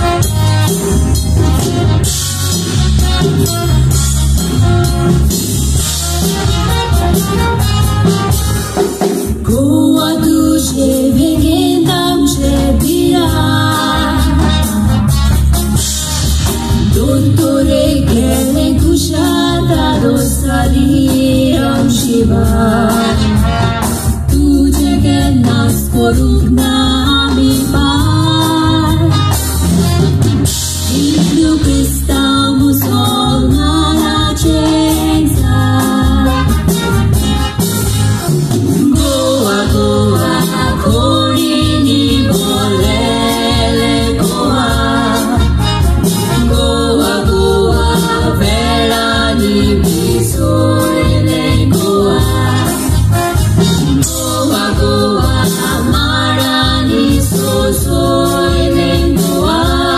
Tu jagannatha swarupna ami par Hindu Krista musalman chensa Goa Goa korini bolele Goa Goa Goa velani bisoile Goa Goa Goa marani sosoile Goa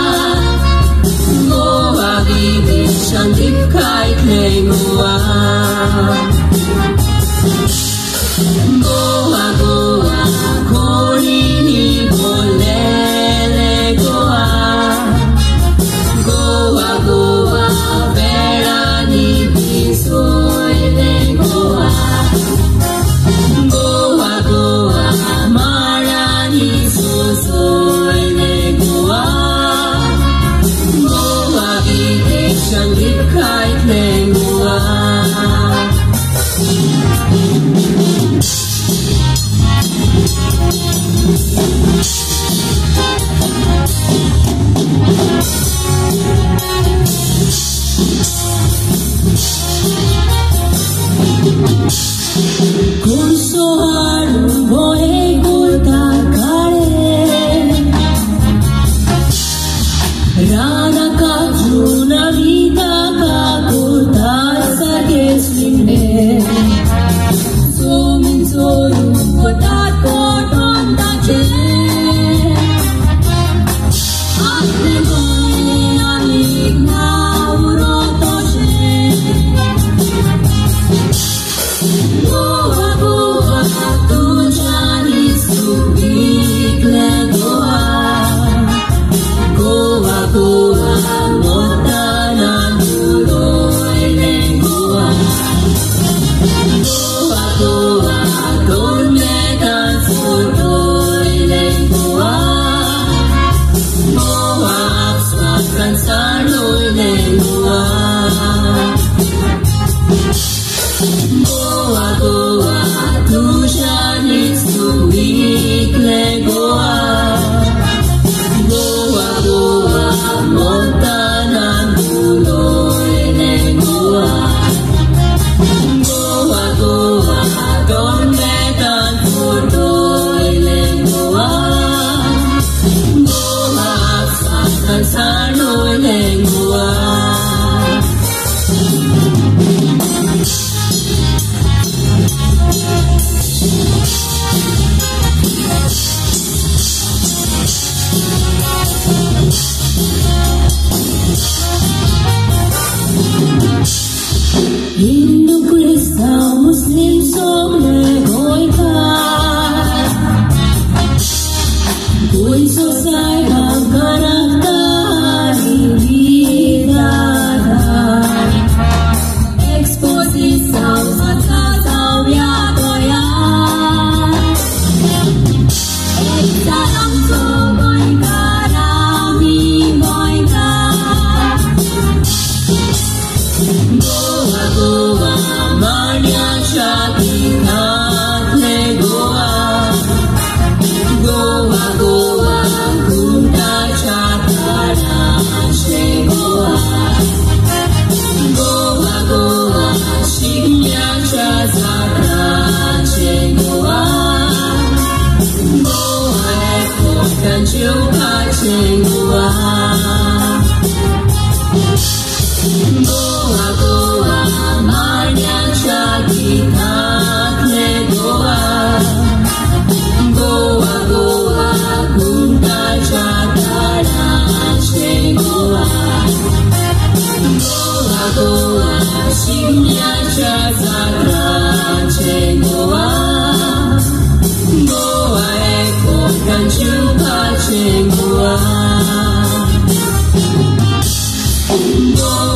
Goa vivishan dipkaitne Goa Goa Goa korini bolele Goa Goa Goa velani bisoile Goa Goa Goa marani sosoile Goa Goa vivishan dipkaitne Goa Kurso haru boe gota kare Rana ka juna vida ka gota sage swinde Somin soru gota koton tache Apne goe amik na uro toshe Goa Goa tu jani subikle Goa Goa Goa modana duloile Goa Goa Goa donmedan fotoile Goa Goa apsakran sanoile Goa Goa Goa tu jani subikle Goa Goa Goa modana duloile Goa Goa Goa donmedan fotoile Goa Goa apsakran sanoile Goa Hindu Krista Muslim sobre goika Koi so sai karakta Go